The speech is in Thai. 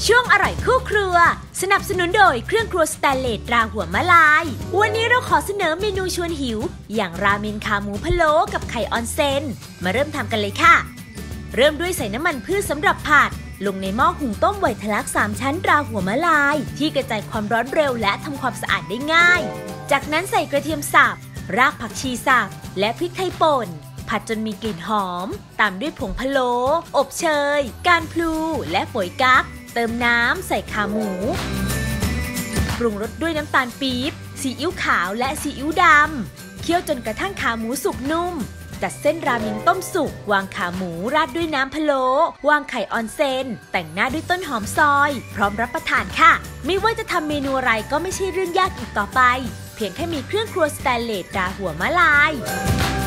ช่วงอร่อยคู่ครัวสนับสนุนโดยเครื่องครัวสแตนเลสตราหัวมะลายวันนี้เราขอเสนอเมนูชวนหิวอย่างราเมนขาหมูพะโล้กับไข่ออนเซนมาเริ่มทำกันเลยค่ะเริ่มด้วยใส่น้ำมันพืชสำหรับผัดลงในหม้อหุงต้มไวทะลัก3ชั้นตราหัวมะลายที่กระจายความร้อนเร็วและทำความสะอาดได้ง่ายจากนั้นใส่กระเทียมสับรากผักชีสับและพริกไทยป่นผัดจนมีกลิ่นหอมตามด้วยผงพะโล้อบเชยการพลูและฝอยกั๊กเติมน้ำใส่ขาหมูปรุงรสด้วยน้ำตาลปี๊บซีอิ๊วขาวและซีอิ๊วดำเคี่ยวจนกระทั่งขาหมูสุกนุ่มจัดเส้นราเมงต้มสุกวางขาหมูราดด้วยน้ำพะโล้วางไข่ออนเซนแต่งหน้าด้วยต้นหอมซอยพร้อมรับประทานค่ะไม่ว่าจะทำเมนูอะไรก็ไม่ใช่เรื่องยากอีกต่อไปเพียงแค่มีเครื่องครัวสแตนเลสตราหัวมะลาย